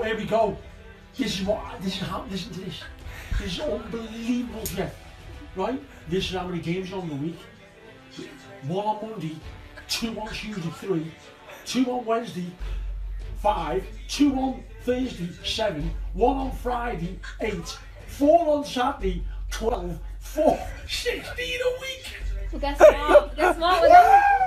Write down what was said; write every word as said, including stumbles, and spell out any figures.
So here we go. This is what, this is how, listen to this. This is unbelievable, Jeff. Right? This is how many games are on the week. One on Monday, two on Tuesday, three, two on Wednesday, five, two on Thursday, seven, one on Friday, eight, four on Saturday, twelve, four, sixteen a week. Well, guess what? Guess what? We're